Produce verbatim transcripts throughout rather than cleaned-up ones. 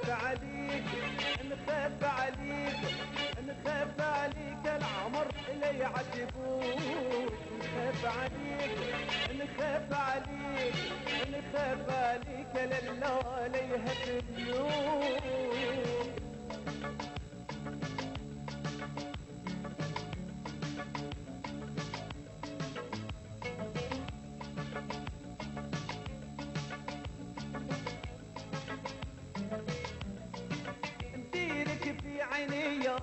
نخاف عليك نخاف عليك نخاف عليك العمر لا يعذبوك نخاف عليك نخاف عليك نخاف عليك لله لا يهدلوك. نديرك في عينيا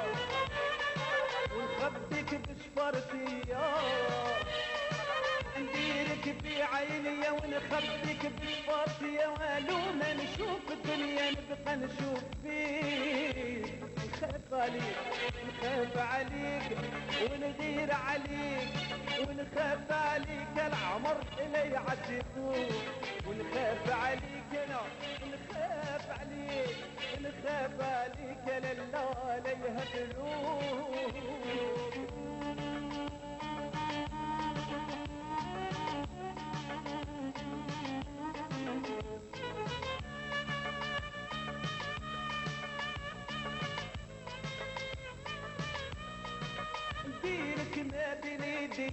ونخبيك بشفرتيا نديرك في عينيا ونخبيك بشفرتيا والو ما نشوف الدنيا نبقى نشوف فيك نخاف عليك نخاف عليك ونغير عليك ونخاف عليك العمر لا يعذبوك ونخاف عليك انا نخاف عليك نخاف عليك لله لا يهدلوك. نديرك ما بين ايدي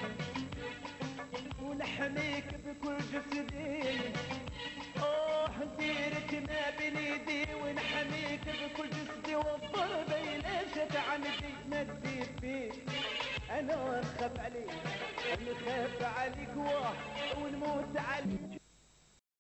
ونحميك بكل جسدي اوه نديرك ما بين ايدي ونحميك بكل جسدي والضربة إلا جات عندي ما تزيد فيك انا نخاف عليك نخاف عليك واه ونموت عليك.